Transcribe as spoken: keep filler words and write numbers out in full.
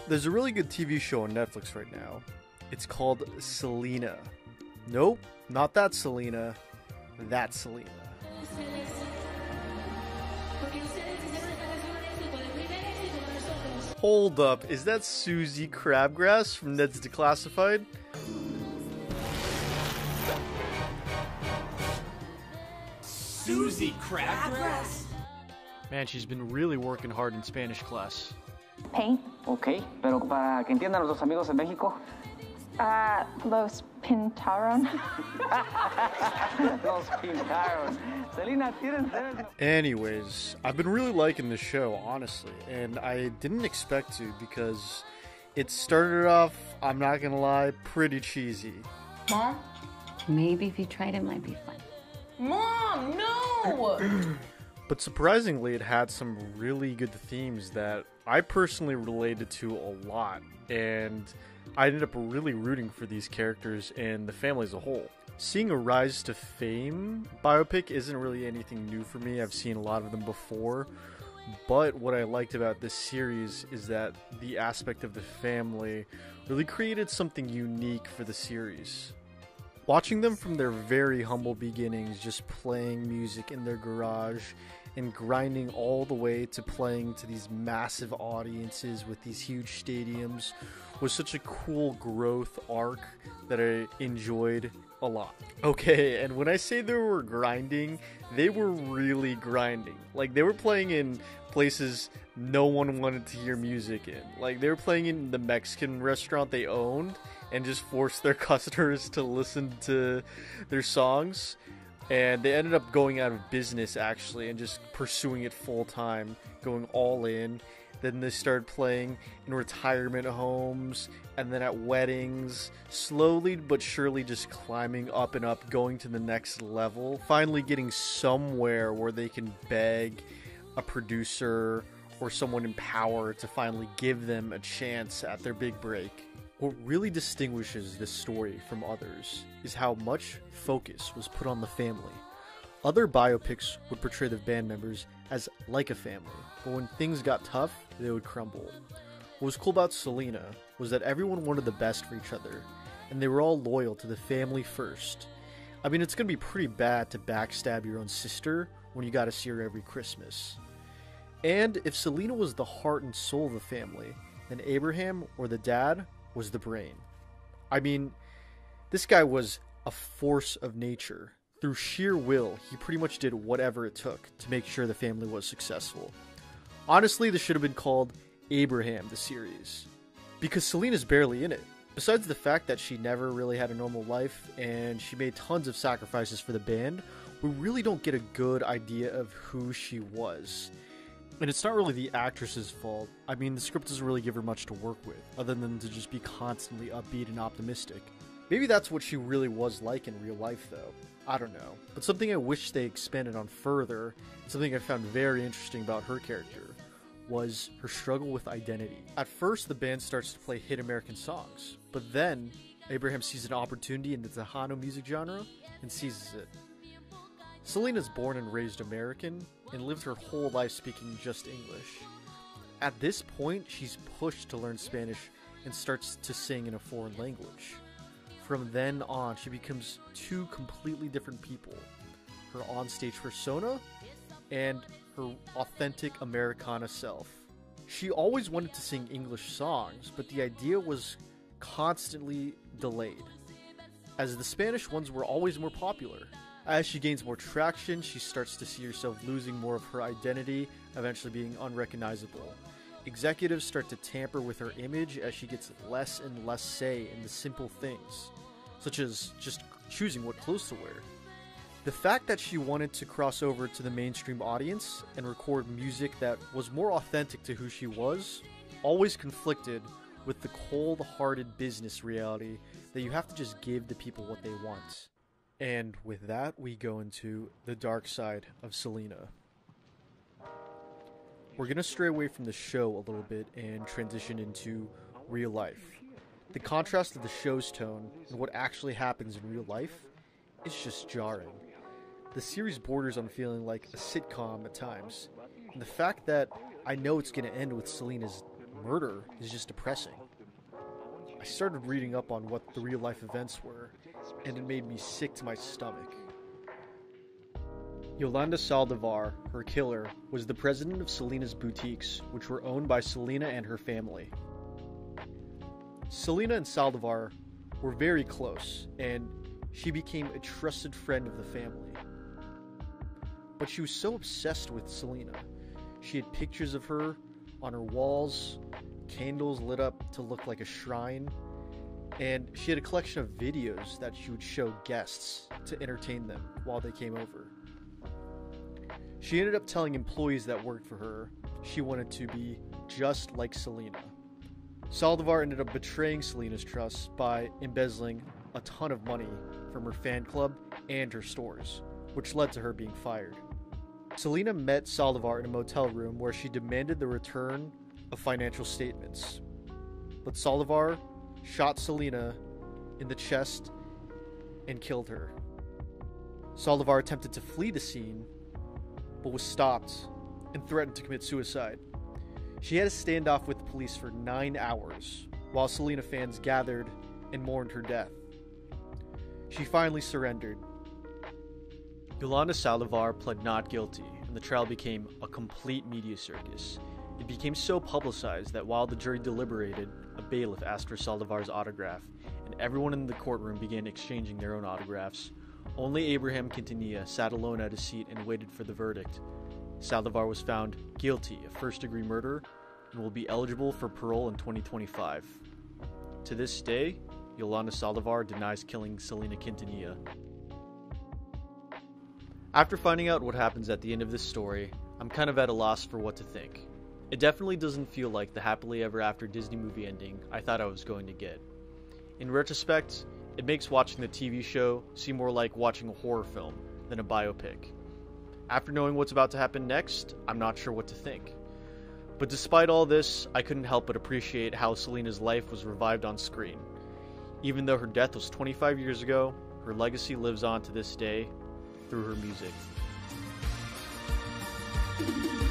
There's a really good T V show on Netflix right now. It's called Selena. Nope, not that Selena. That Selena. Hold up, is that Susie Crabgrass from Ned's Declassified? Susie Crabgrass? Man, she's been really working hard in Spanish class. Paint. Ok, pero para que entiendan nuestros amigos en México. Uh, Los Pintaron. Los Pintaron. Selena, tienes... Anyways, I've been really liking this show, honestly, and I didn't expect to because it started off, I'm not gonna lie, pretty cheesy. Mom? Maybe if you tried it might be fun. Mom, no! But surprisingly, it had some really good themes that I personally related to a lot, and I ended up really rooting for these characters and the family as a whole. Seeing a Rise to Fame biopic isn't really anything new for me. I've seen a lot of them before, but what I liked about this series is that the aspect of the family really created something unique for the series. Watching them from their very humble beginnings, just playing music in their garage and grinding all the way to playing to these massive audiences with these huge stadiums was such a cool growth arc that I enjoyed a lot. Okay, and when I say they were grinding, they were really grinding. Like, they were playing in places no one wanted to hear music in. Like, they were playing in the Mexican restaurant they owned and just forced their customers to listen to their songs. And they ended up going out of business, actually, and just pursuing it full time, going all in. Then they started playing in retirement homes and then at weddings, slowly but surely just climbing up and up, going to the next level, finally getting somewhere where they can beg a producer or someone in power to finally give them a chance at their big break. What really distinguishes this story from others is how much focus was put on the family. Other biopics would portray the band members as like a family, but when things got tough, they would crumble. What was cool about Selena was that everyone wanted the best for each other, and they were all loyal to the family first. I mean, it's gonna be pretty bad to backstab your own sister when you gotta see her every Christmas. And if Selena was the heart and soul of the family, then Abraham, or the dad, was the brain. I mean, this guy was a force of nature. Through sheer will, he pretty much did whatever it took to make sure the family was successful. Honestly, this should have been called Abraham, the series, because Selena's barely in it. Besides the fact that she never really had a normal life and she made tons of sacrifices for the band, we really don't get a good idea of who she was. And it's not really the actress's fault. I mean, the script doesn't really give her much to work with, other than to just be constantly upbeat and optimistic. Maybe that's what she really was like in real life, though. I don't know. But something I wish they expanded on further, something I found very interesting about her character, was her struggle with identity. At first, the band starts to play hit American songs, but then Abraham sees an opportunity in the Tejano music genre and seizes it. Selena's born and raised American and lived her whole life speaking just English. At this point, she's pushed to learn Spanish and starts to sing in a foreign language. From then on, she becomes two completely different people. Her onstage persona and her authentic Americana self. She always wanted to sing English songs, but the idea was constantly delayed, as the Spanish ones were always more popular. As she gains more traction, she starts to see herself losing more of her identity, eventually being unrecognizable. Executives start to tamper with her image as she gets less and less say in the simple things, such as just choosing what clothes to wear. The fact that she wanted to cross over to the mainstream audience and record music that was more authentic to who she was always conflicted with the cold-hearted business reality that you have to just give the people what they want. And with that, we go into the dark side of Selena. We're going to stray away from the show a little bit and transition into real life. The contrast of the show's tone and what actually happens in real life is just jarring. The series borders on feeling like a sitcom at times, and the fact that I know it's going to end with Selena's murder is just depressing. I started reading up on what the real-life events were, and it made me sick to my stomach. Yolanda Saldivar, her killer, was the president of Selena's boutiques, which were owned by Selena and her family. Selena and Saldivar were very close, and she became a trusted friend of the family. But she was so obsessed with Selena. She had pictures of her on her walls, candles lit up to look like a shrine, and she had a collection of videos that she would show guests to entertain them while they came over. She ended up telling employees that worked for her she wanted to be just like Selena. Saldivar ended up betraying Selena's trust by embezzling a ton of money from her fan club and her stores, which led to her being fired. Selena met Saldivar in a motel room where she demanded the return of financial statements. But Saldivar shot Selena in the chest and killed her. Saldivar attempted to flee the scene, but was stopped and threatened to commit suicide. She had a standoff with the police for nine hours, while Selena fans gathered and mourned her death. She finally surrendered. Yolanda Saldivar pled not guilty, and the trial became a complete media circus. It became so publicized that while the jury deliberated, a bailiff asked for Saldivar's autograph, and everyone in the courtroom began exchanging their own autographs. Only Abraham Quintanilla sat alone at his seat and waited for the verdict. Saldivar was found guilty of first-degree murder and will be eligible for parole in twenty twenty-five. To this day, Yolanda Saldivar denies killing Selena Quintanilla. After finding out what happens at the end of this story, I'm kind of at a loss for what to think. It definitely doesn't feel like the happily ever after Disney movie ending I thought I was going to get. In retrospect, it makes watching the T V show seem more like watching a horror film than a biopic. After knowing what's about to happen next, I'm not sure what to think. But despite all this, I couldn't help but appreciate how Selena's life was revived on screen. Even though her death was twenty-five years ago, her legacy lives on to this day through her music.